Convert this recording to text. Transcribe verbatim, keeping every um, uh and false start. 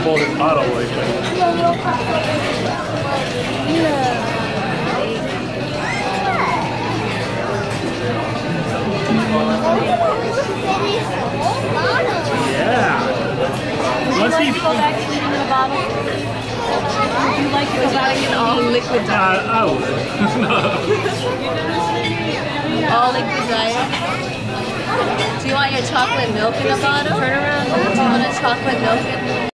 double his bottle like that. Yeah. Would you like to go back to eating in a bottle? Would you like to go back to all liquid diet? Uh, oh. No. All liquid diet? Do you want your chocolate milk in a bottle? Turn around. Do you want a chocolate milk in